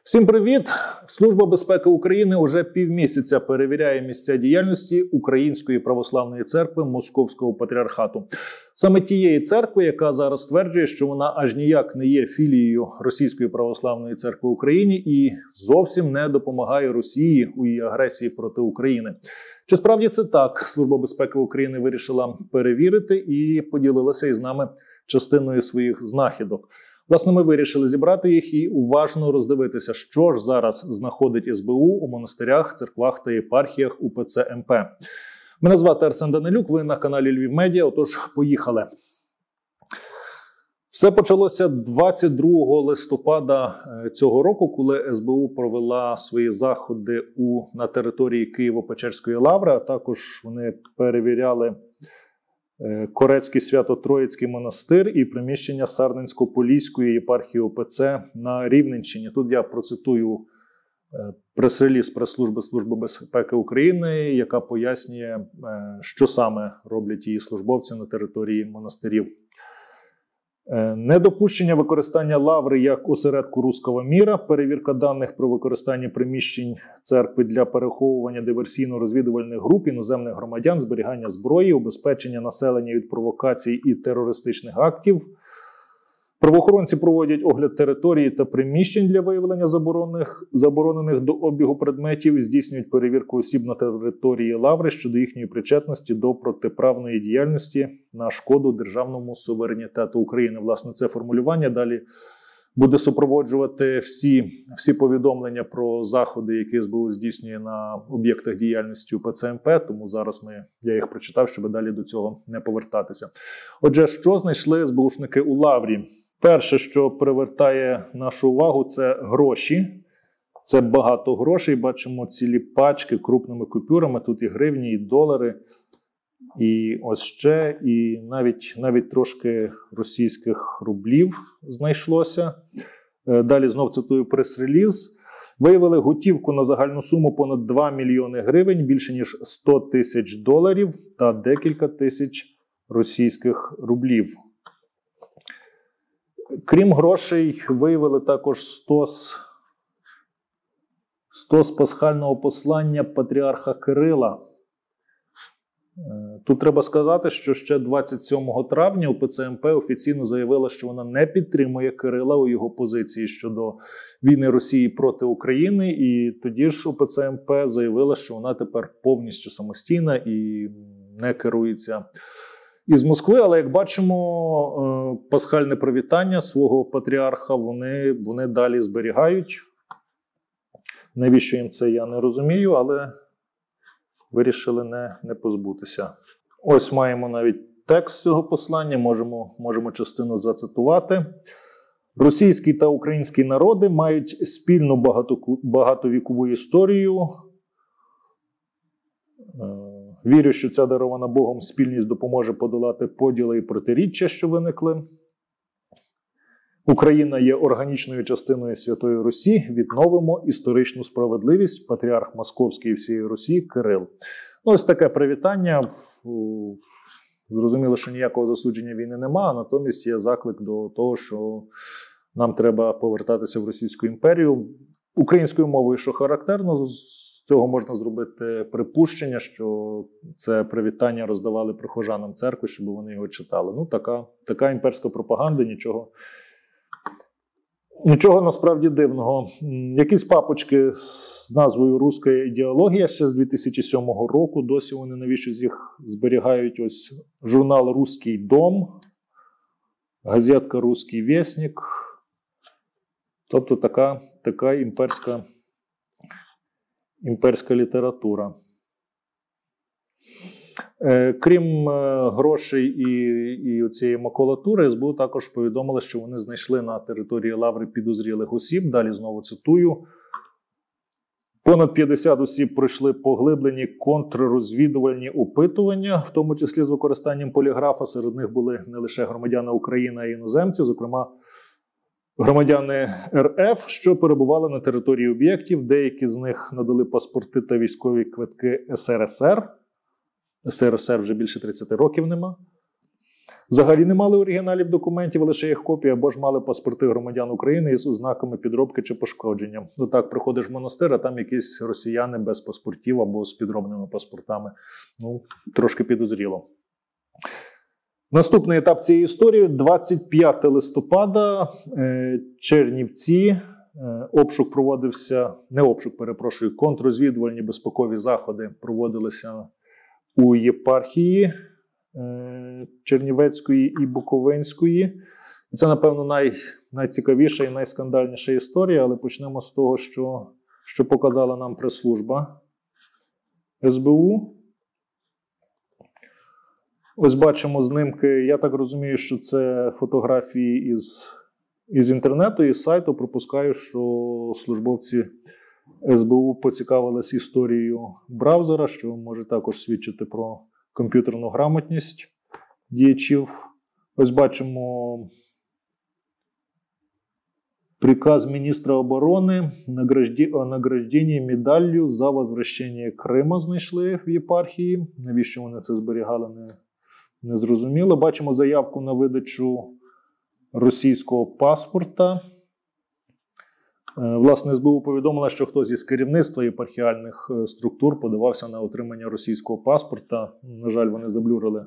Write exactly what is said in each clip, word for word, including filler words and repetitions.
Всім привіт! Служба безпеки України уже півмісяця перевіряє місця діяльності Української православної церкви Московського патріархату. Саме тієї церкви, яка зараз стверджує, що вона аж ніяк не є філією Російської православної церкви в Україні і зовсім не допомагає Росії у її агресії проти України. Чи справді це так? Служба безпеки України вирішила перевірити і поділилася із нами частиною своїх знахідок. Власне, ми вирішили зібрати їх і уважно роздивитися, що ж зараз знаходить ес бе у у монастирях, церквах та єпархіях у пе це ем пе. Мене звати Арсен Данилюк, ви на каналі Львів Медіа, отож поїхали. Все почалося двадцять другого листопада цього року, коли ес бе у провела свої заходи у, на території Києво-Печерської лаври, а також вони перевіряли Корецький Свято-Троїцький монастир і приміщення Сарненсько-Поліської єпархії о пе це на Рівненщині. Тут я процитую прес-реліз прес-служби Служби безпеки України, яка пояснює, що саме роблять її службовці на території монастирів. Недопущення використання лаври як осередку руського міра, перевірка даних про використання приміщень церкви для переховування диверсійно-розвідувальних груп іноземних громадян, зберігання зброї, убезпечення населення від провокацій і терористичних актів. Правоохоронці проводять огляд території та приміщень для виявлення заборонених, заборонених до обігу предметів і здійснюють перевірку осіб на території лаври щодо їхньої причетності до протиправної діяльності на шкоду державному суверенітету України. Власне, це формулювання далі буде супроводжувати всі, всі повідомлення про заходи, які ес бе у здійснює на об'єктах діяльності у пе це ем пе, тому зараз ми, я їх прочитав, щоб далі до цього не повертатися. Отже, що знайшли ес бе ушники у лаврі? Перше, що привертає нашу увагу, це гроші. Це багато грошей. Бачимо цілі пачки крупними купюрами. Тут і гривні, і долари, і ось ще, і навіть, навіть трошки російських рублів знайшлося. Далі знов цитую прес-реліз. Виявили готівку на загальну суму понад два мільйони гривень, більше ніж сто тисяч доларів та декілька тисяч російських рублів. Крім грошей, виявили також стос, стос пасхального послання патріарха Кирила. Тут треба сказати, що ще двадцять сьомого травня у пе це ем пе офіційно заявила, що вона не підтримує Кирила у його позиції щодо війни Росії проти України. І тоді ж у пе це ем пе заявила, що вона тепер повністю самостійна і не керується із Москви. Але, як бачимо, пасхальне привітання свого патріарха вони, вони далі зберігають. Навіщо їм це, я не розумію, але вирішили не, не позбутися. Ось маємо навіть текст цього послання, можемо, можемо частину зацитувати. Російський та український народи мають спільну багато, багатовікову історію. Вірю, що ця дарована Богом спільність допоможе подолати поділи і протиріччя, що виникли. Україна є органічною частиною Святої Русі. Відновимо історичну справедливість. Патріарх Московський і всієї Русі Кирил. Ну, ось таке привітання. Зрозуміло, що ніякого засудження війни нема, а натомість є заклик до того, що нам треба повертатися в Російську імперію. Українською мовою, що характерно, з цього можна зробити припущення, що це привітання роздавали прихожанам церкви, щоб вони його читали. Ну, така, така імперська пропаганда, нічого, нічого насправді дивного. Якісь папочки з назвою «Руська ідеологія» ще з дві тисячі сьомого року, досі вони навіщо їх зберігають. Ось журнал «Руський дом», газетка «Руський вєснік». Тобто така, така імперська імперська література. Е, крім е, грошей і, і цієї макулатури, ес бе у також повідомили, що вони знайшли на території лаври підозрілих осіб. Далі знову цитую. Понад п'ятдесят осіб пройшли поглиблені контррозвідувальні опитування, в тому числі з використанням поліграфа. Серед них були не лише громадяни України, а й іноземці, зокрема громадяни ер еф, що перебували на території об'єктів. Деякі з них надали паспорти та військові квитки ес ер ес ер. ес ер ес ер вже більше тридцяти років нема. Взагалі не мали оригіналів документів, лише їх копії, або ж мали паспорти громадян України із ознаками підробки чи пошкодження. Ну так, приходиш в монастир, а там якісь росіяни без паспортів або з підробними паспортами. Ну, трошки підозріло. Наступний етап цієї історії – двадцять п'ятого листопада, Чернівці. Обшук проводився, не обшук, перепрошую, контррозвідувальні безпекові заходи проводилися у єпархії Чернівецької і Буковинської. Це, напевно, най, найцікавіша і найскандальніша історія, але почнемо з того, що, що показала нам прес-служба ес бе у. Ось бачимо знимки, я так розумію, що це фотографії із, із інтернету, із сайту. Пропускаю, що службовці ес бе у поцікавились історією браузера, що може також свідчити про комп'ютерну грамотність діячів. Ось бачимо приказ міністра оборони о награжденні медаллю за возвращення Крима знайшли в єпархії. Навіщо вони це зберігали, не, не зрозуміло. Бачимо заявку на видачу російського паспорта. Власне, ес бе у повідомила, що хтось із керівництва єпархіальних структур подавався на отримання російського паспорта. На жаль, вони заблюрили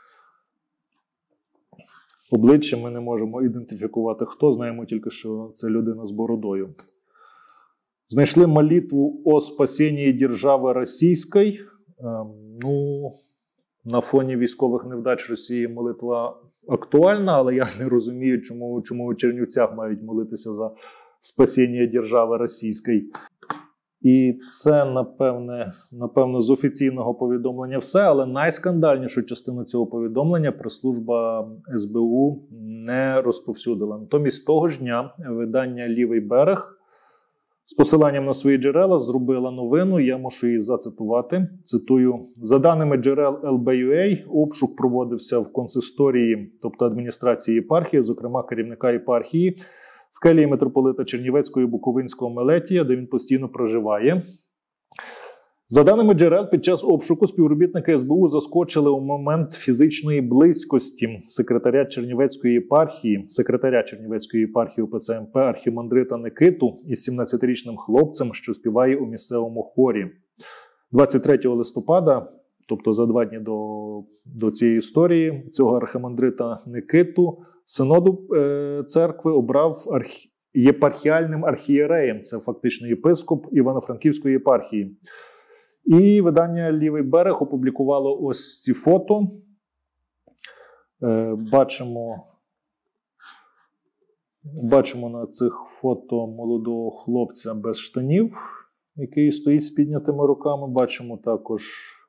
обличчя, ми не можемо ідентифікувати хто, знаємо тільки, що це людина з бородою. Знайшли молитву о спасенні держави російської. Ну, на фоні військових невдач Росії молитва актуальна, але я не розумію, чому, чому у Чернівцях мають молитися за спасіння держави російської. І це, напевне, напевно, з офіційного повідомлення все, але найскандальнішу частину цього повідомлення прес-служба ес бе у не розповсюдила. Натомість того ж дня видання «Лівий берег» з посиланням на свої джерела зробила новину, я мушу її зацитувати. Цитую: «За даними джерел ел бе ю ей, обшук проводився в консисторії, тобто адміністрації єпархії, зокрема керівника єпархії, в келії митрополита Чернівецького і Буковинського Мелетія, де він постійно проживає. За даними джерел, під час обшуку співробітники ес бе у заскочили у момент фізичної близькості секретаря Чернівецької єпархії, секретаря Чернівецької єпархії у пе це ем пе архімандрита Никиту із сімнадцятирічним хлопцем, що співає у місцевому хорі. двадцять третього листопада, тобто за два дні до, до цієї історії, цього архімандрита Никиту синоду е, церкви обрав архі... єпархіальним архієреєм, це фактично єпископ Івано-Франківської єпархії. І видання «Лівий берег» опублікувало ось ці фото. Е, бачимо, бачимо на цих фото молодого хлопця без штанів, який стоїть з піднятими руками. Бачимо також,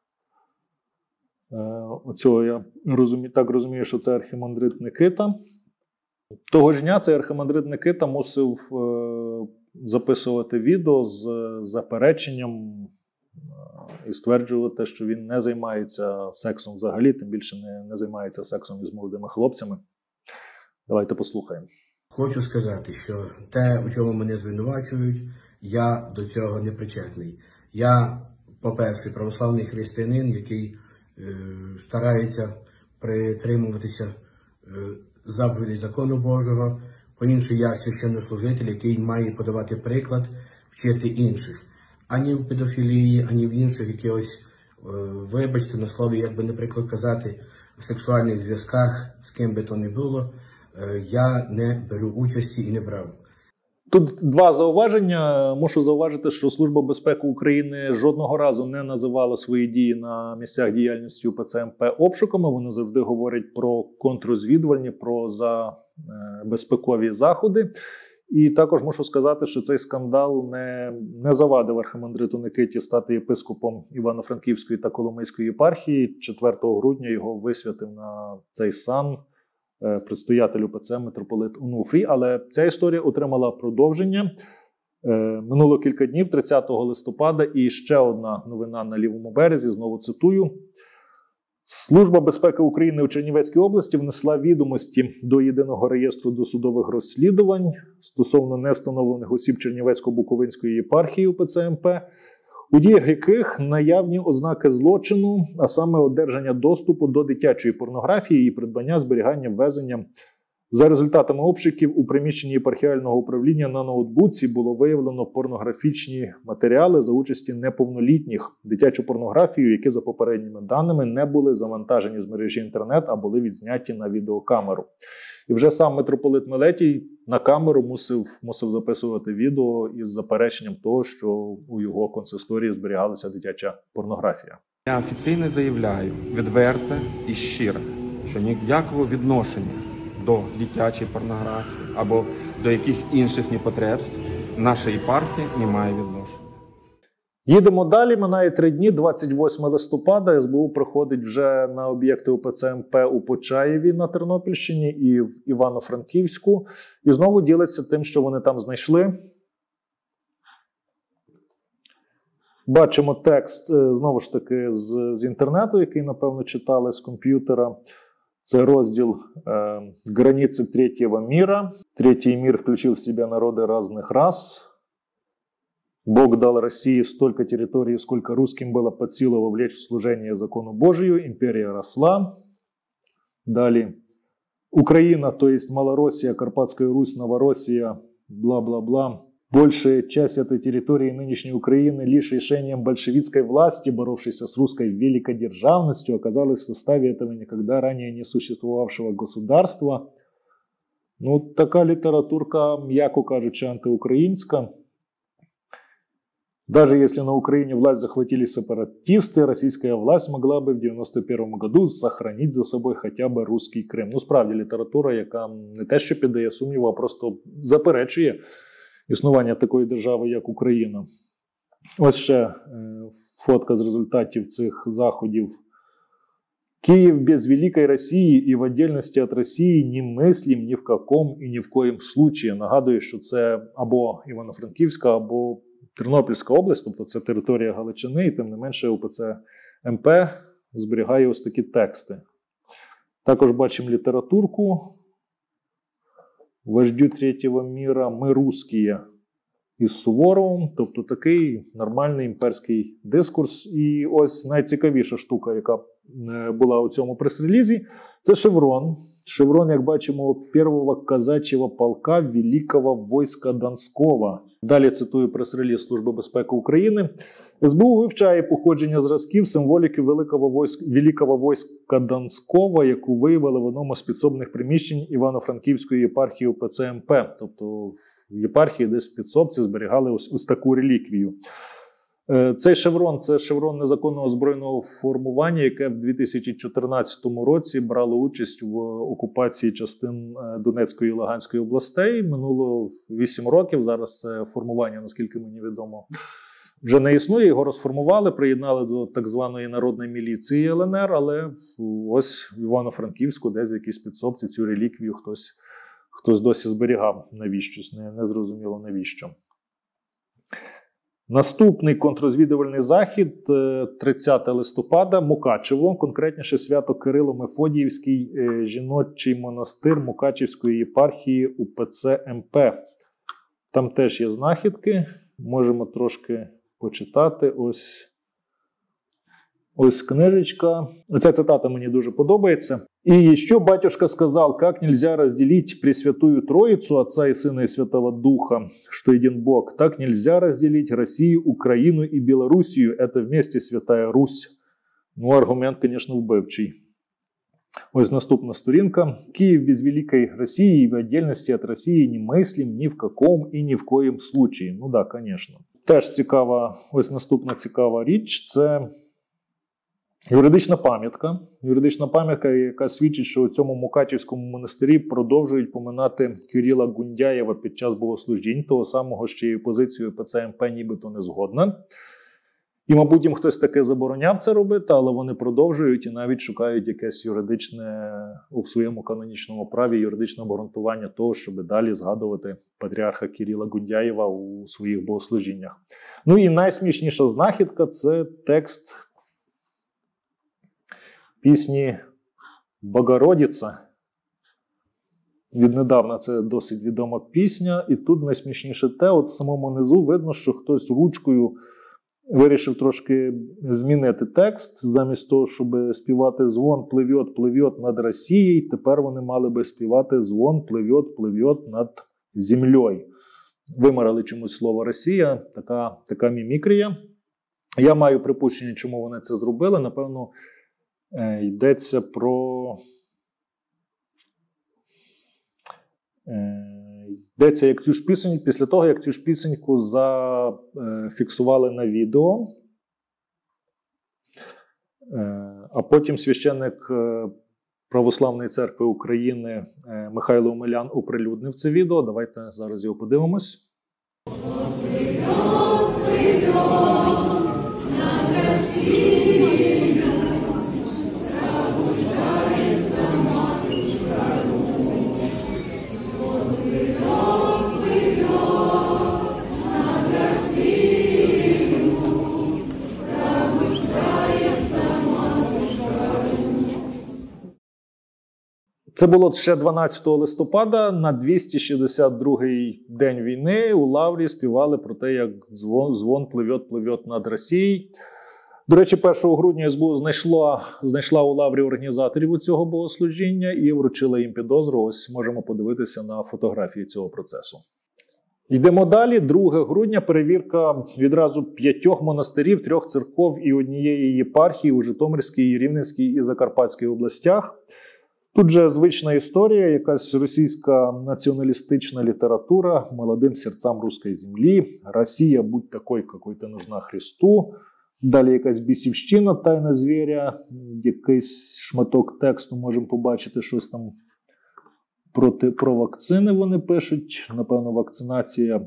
е, оцього я розумію, так розумію, що це архімандрит Никита. Того ж дня цей архімандрит Никита мусив е, записувати відео з запереченням і стверджувати, що він не займається сексом взагалі, тим більше не, не займається сексом із молодими хлопцями. Давайте послухаємо. Хочу сказати, що те, у чому мене звинувачують, я до цього не причетний. Я, по-перше, православний християнин, який е, старається притримуватися е, заповідей закону Божого. По-іншому, я священнослужитель, який має подавати приклад, вчити інших. Ані в педофілії, ані в інших якихось, вибачте, на слові, як би, наприклад, казати, в сексуальних зв'язках, з ким би то не було, я не беру участі і не брав. Тут два зауваження. Мушу зауважити, що Служба безпеки України жодного разу не називала свої дії на місцях діяльності у пе це ем пе обшуками. Вони завжди говорять про контррозвідувальні, про за безпекові заходи. І також мушу сказати, що цей скандал не, не завадив архімандриту Никиті стати єпископом Івано-Франківської та Коломийської єпархії. четвертого грудня його висвятив на цей сан предстоятель у пе це митрополит Онуфрій. Але ця історія отримала продовження. Минуло кілька днів, тридцятого листопада, і ще одна новина на лівому березі, знову цитую. Служба безпеки України у Чернівецькій області внесла відомості до Єдиного реєстру досудових розслідувань стосовно невстановлених осіб Чернівецько-Буковинської єпархії у пе це ем пе. у діях яких наявні ознаки злочину, а саме одержання доступу до дитячої порнографії і придбання, зберігання, ввезення. За результатами обшуків у приміщенні єпархіального управління на ноутбуці було виявлено порнографічні матеріали за участі неповнолітніх, дитячу порнографію, які за попередніми даними не були завантажені з мережі інтернет, а були відзняті на відеокамеру. І вже сам митрополит Мелетій на камеру мусив, мусив записувати відео із запереченням того, що у його консисторії зберігалася дитяча порнографія. Я офіційно заявляю, відверте і щире, що ніякого відношення до дитячої порнографії або до якихось інших непотребств нашої єпархії не має відношення. Їдемо далі, минає три дні, двадцять восьмого листопада, ес бе у приходить вже на об'єкти УПЦ МП у Почаєві на Тернопільщині і в Івано-Франківську. І знову ділиться тим, що вони там знайшли. Бачимо текст, знову ж таки, з, з інтернету, який, напевно, читали з комп'ютера. Це розділ э, «Границы третьего мира». Третий мир включил в себя народы разных рас. Бог дал России столько территорий, сколько русским было под силу вовлечь в служение закону Божию. Империя росла. Далее. Украина, то есть Малороссия, Карпатская Русь, Новороссия, бла-бла-бла. Большая часть этой территории нынешней Украины лишь решением большевистской власти, боровшейся с русской великодержавностью, оказалась в составе этого никогда ранее не существовавшего государства. Ну, така літературка, м'яко кажучи, антиукраїнська. Даже если на Украине власть захватили сепаратисты, российская власть могла бы в девяносто первом году сохранить за собой хотя бы русский Крим. Ну, справді, література, яка не те, що піддає сумніву, а просто заперечує існування такої держави, як Україна. Ось ще е, фотка з результатів цих заходів. Киев без Великой России и в отдельности от России не мыслим ни в каком и ни в коем случае. Нагадую, що це або Івано-Франківська, або Тернопільська область, тобто це територія Галичини, і тим не менше УПЦ МП зберігає ось такі тексти. Також бачимо літературку. Вождю третього міра ми русські із Суворовим, тобто такий нормальний імперський дискурс. І ось найцікавіша штука, яка була у цьому прес-релізі, це шеврон. Шеврон, як бачимо, першого казачого полка Великого войска Донського. Далі цитую прес-реліз Служби безпеки України. ес бе у вивчає походження зразків символіки Великого войска, Великого войска Донського, яку виявили в одному з підсобних приміщень Івано-Франківської єпархії УПЦ МП. Тобто в єпархії десь в підсобці зберігали ось, ось таку реліквію. Цей шеврон – це шеврон незаконного збройного формування, яке в дві тисячі чотирнадцятому році брало участь в окупації частин Донецької і Луганської областей. Минуло вісім років, зараз це формування, наскільки мені відомо, вже не існує. Його розформували, приєднали до так званої народної міліції ел ен ер, але ось в Івано-Франківську, десь в якійсь підсобці, цю реліквію хтось, хтось досі зберігав навіщось, не, не зрозуміло навіщо. Наступний контррозвідувальний захід тридцятого листопада, Мукачево, конкретніше свято Кирило-Мефодіївський жіночий монастир Мукачівської єпархії УПЦ МП. Там теж є знахідки, можемо трошки почитати. Ось, ось книжечка. Оця цитата мені дуже подобається. «И еще батюшка сказал, как нельзя разделить Пресвятую Троицу, Отца и Сына и Святого Духа, что един Бог, так нельзя разделить Россию, Украину и Белоруссию. Это вместе Святая Русь». Ну, аргумент, конечно, вбивчий. Ось наступна сторінка. «Киев без Великой России и в отдельности от России не мыслим ни в каком и ни в коем случае». Ну да, конечно. Теж цікава, ось наступна цікава річ – це юридична пам'ятка. Юридична пам'ятка, яка свідчить, що у цьому Мукачівському монастирі продовжують поминати Кирила Гундяєва під час богослужінь, того самого, з чиєю позицією ПЦ МП нібито не згодна. І, мабуть, їм хтось таке забороняв це робити, але вони продовжують і навіть шукають якесь юридичне, у своєму канонічному праві, юридичне обґрунтування того, щоб далі згадувати патріарха Кирила Гундяєва у своїх богослужіннях. Ну і найсмішніша знахідка – це текст пісні «Богородиця». Віднедавна це досить відома пісня. І тут найсмішніше те, от в самому низу видно, що хтось ручкою вирішив трошки змінити текст. Замість того, щоб співати «Звон пливет, пливет над Росією», тепер вони мали би співати «Звон пливет, пливет над землею». Вимарали чомусь слово «Росія», така, така мімікрія. Я маю припущення, чому вони це зробили. Напевно, йдеться про... Йдеться, як цю ж пісеньку, після того, як цю ж пісеньку зафіксували на відео, а потім священник Православної церкви України Михайло Омелян оприлюднив це відео. Давайте зараз його подивимось. Це було ще дванадцятого листопада, на двісті шістдесят другий день війни у Лаврі співали про те, як дзвон, дзвон пливет, пливет над Росією. До речі, першого грудня ес бе у знайшла, знайшла у Лаврі організаторів цього богослужіння і вручила їм підозру. Ось можемо подивитися на фотографії цього процесу. Йдемо далі. друге грудня перевірка відразу п'ятьох монастирів, трьох церков і однієї єпархії у Житомирській, Рівненській і Закарпатській областях. Тут же звична історія, якась російська націоналістична література, молодим серцям руської землі, Росія, будь такой, какой ти нужна Христу. Далі якась бісівщина, тайна звіря, якийсь шматок тексту, можемо побачити щось там проти, про вакцини вони пишуть. Напевно, вакцинація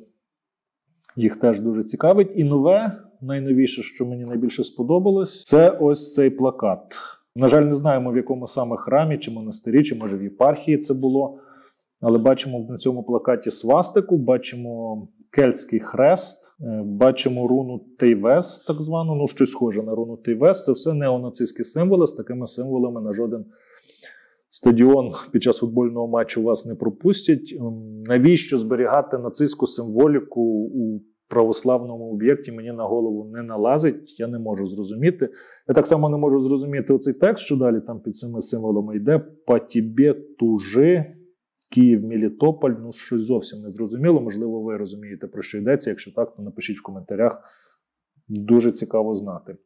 їх теж дуже цікавить. І нове, найновіше, що мені найбільше сподобалось, це ось цей плакат. На жаль, не знаємо, в якому саме храмі, чи монастирі, чи може в єпархії це було. Але бачимо на цьому плакаті свастику, бачимо кельтський хрест, бачимо руну Тейвес, так звану, ну щось схоже на руну Тейвес. Це все неонацистські символи, з такими символами на жоден стадіон під час футбольного матчу вас не пропустять. Навіщо зберігати нацистську символіку у православному об'єкті, мені на голову не налазить, я не можу зрозуміти. Я так само не можу зрозуміти оцей текст, що далі там під цими символами йде. «По тебе тужи, Київ, Мелітополь». Ну, щось зовсім не зрозуміло. Можливо, ви розумієте, про що йдеться. Якщо так, то напишіть в коментарях. Дуже цікаво знати.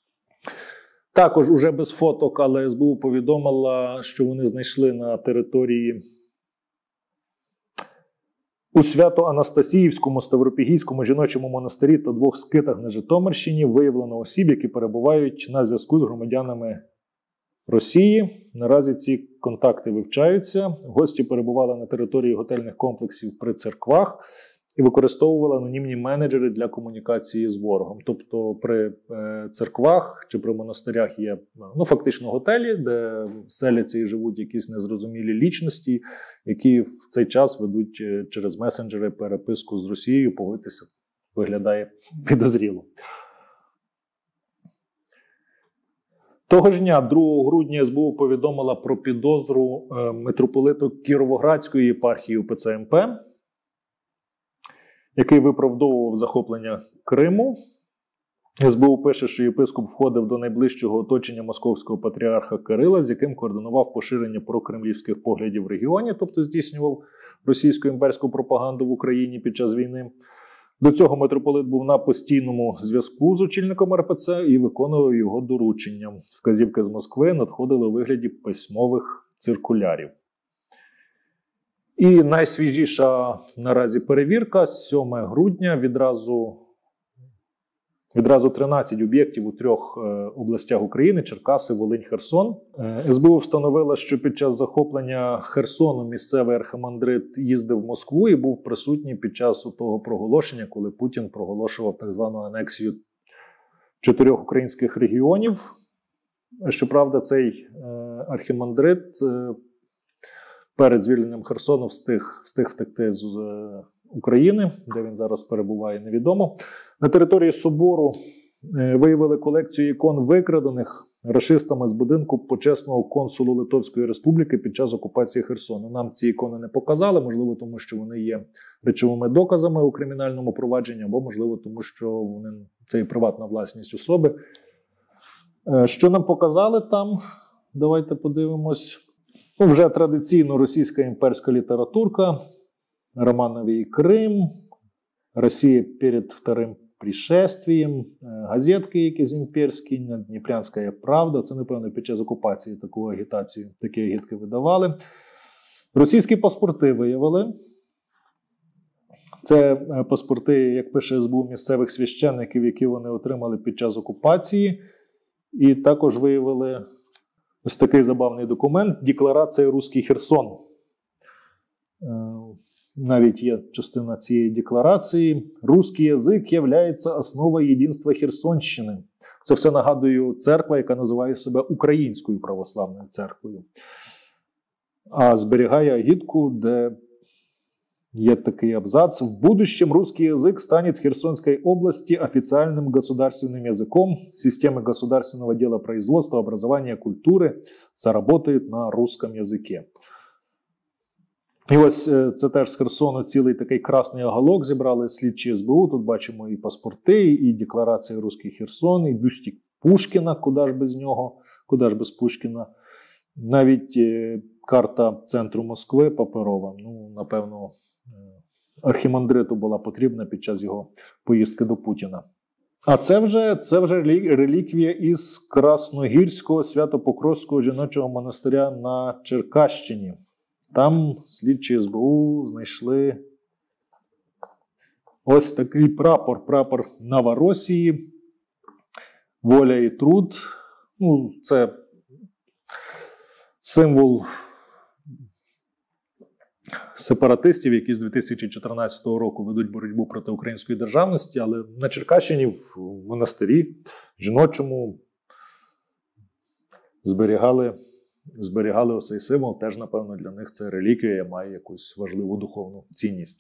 Також, уже без фоток, але ес бе у повідомила, що вони знайшли на території у Свято-Анастасіївському Ставропігійському жіночому монастирі та двох скитах на Житомирщині виявлено осіб, які перебувають на зв'язку з громадянами Росії. Наразі ці контакти вивчаються. Гості перебували на території готельних комплексів при церквах і використовували анонімні менеджери для комунікації з ворогом. Тобто при е, церквах чи при монастирях є ну, фактично готелі, де селяться і живуть якісь незрозумілі лічності, які в цей час ведуть через месенджери переписку з Росією. Погодьтеся, виглядає підозріло. Того ж дня, другого грудня, ес бе у повідомила про підозру е, митрополиту Кіровоградської єпархії у пе це ем пе, який виправдовував захоплення Криму. ес бе у пише, що єпископ входив до найближчого оточення московського патріарха Кирила, з яким координував поширення прокремлівських поглядів в регіоні, тобто здійснював російську імперську пропаганду в Україні під час війни. До цього митрополит був на постійному зв'язку з очільником ер пе це і виконував його доручення. Вказівки з Москви надходили у вигляді письмових циркулярів. І найсвіжіша наразі перевірка, сьоме грудня, відразу, відразу тринадцять об'єктів у трьох е, областях України – Черкаси, Волинь, Херсон. Е, ес бе у встановила, що під час захоплення Херсону місцевий архимандрит їздив в Москву і був присутній під час того проголошення, коли Путін проголошував так звану анексію чотирьох українських регіонів. Щоправда, цей е, архимандрит е, перед звільненням Херсону встиг, встиг втекти з України, де він зараз перебуває, невідомо. На території собору Виявили колекцію ікон, викрадених рашистами з будинку почесного консулу Литовської Республіки під час окупації Херсону. Нам ці ікони не показали, можливо, тому що вони є речовими доказами у кримінальному провадженні, або, можливо, тому що вони, це є приватна власність особи. Що нам показали там? Давайте подивимось. Ну, вже традиційно російська імперська літературка, Романовий Крим, Росія перед вторим пришествием, газетки якісь імперські, Дніпрянська правда. Це, напевно, під час окупації таку агітацію, такі агітки видавали. Російські паспорти виявили. Це паспорти, як пише ес бе у, місцевих священників, які вони отримали під час окупації. І також виявили ось такий забавний документ – Декларація «Руський Херсон». Навіть є частина цієї декларації. «Русский язик являється основою єдинства Херсонщини». Це все, нагадую, церква, яка називає себе Українською православною церквою. А зберігає агітку, де є такий абзац. «В будущем русский язык станет в Херсонской области официальным государственным языком. Системы государственного делопроизводства, образования, культуры заработают на русском языке». І ось це теж з Херсону цілий такий красний оголок зібрали слідчі ес бе у. Тут бачимо і паспорти, і декларація «Руський Херсон», і бюстик Пушкіна, куди ж без нього, куди ж без Пушкіна. Навіть карта центру Москви паперова. Ну, напевно, архімандриту була потрібна під час його поїздки до Путіна. А це вже, це вже реліквія із Красногірського Свято-Покровського жіночого монастиря на Черкащині. Там слідчі ес бе у знайшли ось такий прапор, прапор Новоросії, воля і труд. Ну, це символ сепаратистів, які з дві тисячі чотирнадцятого року ведуть боротьбу проти української державності, але на Черкащині в монастирі жіночому зберігали зберігали ось цей символ, теж, напевно, для них це реліквія, має якусь важливу духовну цінність.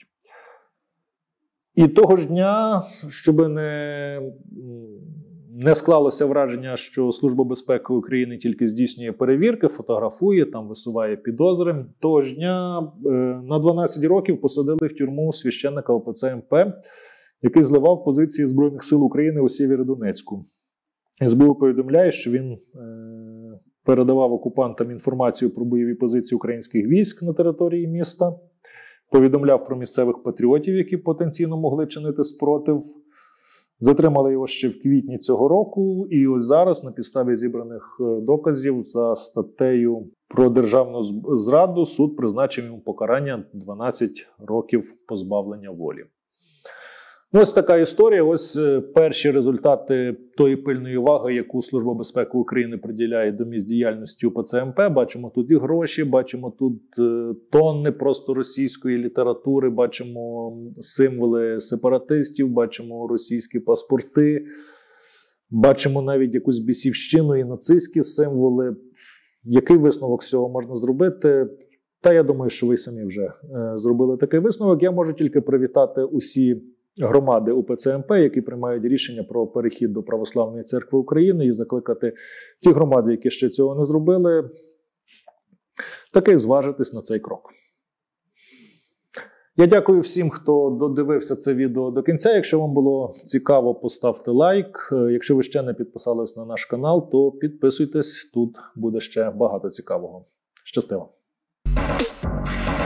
І того ж дня, щоб не, не склалося враження, що Служба безпеки України тільки здійснює перевірки, фотографує, там висуває підозри, того ж дня на дванадцять років посадили в тюрму священника о пе це ем пе, який зливав позиції Збройних сил України у Сєвєродонецьку. ес бе у повідомляє, що він передавав окупантам інформацію про бойові позиції українських військ на території міста, повідомляв про місцевих патріотів, які потенційно могли чинити спротив. Затримали його ще в квітні цього року, і ось зараз на підставі зібраних доказів за статтею про державну зраду суд призначив йому покарання дванадцять років позбавлення волі. Ось така історія, ось перші результати тої пильної уваги, яку Служба безпеки України приділяє до місць діяльності у пе це ем пе. Бачимо тут і гроші, бачимо тут тонни просто російської літератури, бачимо символи сепаратистів, бачимо російські паспорти, бачимо навіть якусь бісівщину і нацистські символи. Який висновок з цього можна зробити? Та я думаю, що ви самі вже зробили такий висновок. Я можу тільки привітати усі громади у пе це ем пе, які приймають рішення про перехід до Православної церкви України, і закликати ті громади, які ще цього не зробили, таки зважитись на цей крок. Я дякую всім, хто додивився це відео до кінця. Якщо вам було цікаво, поставте лайк. Якщо ви ще не підписались на наш канал, то підписуйтесь, тут буде ще багато цікавого. Щастиво!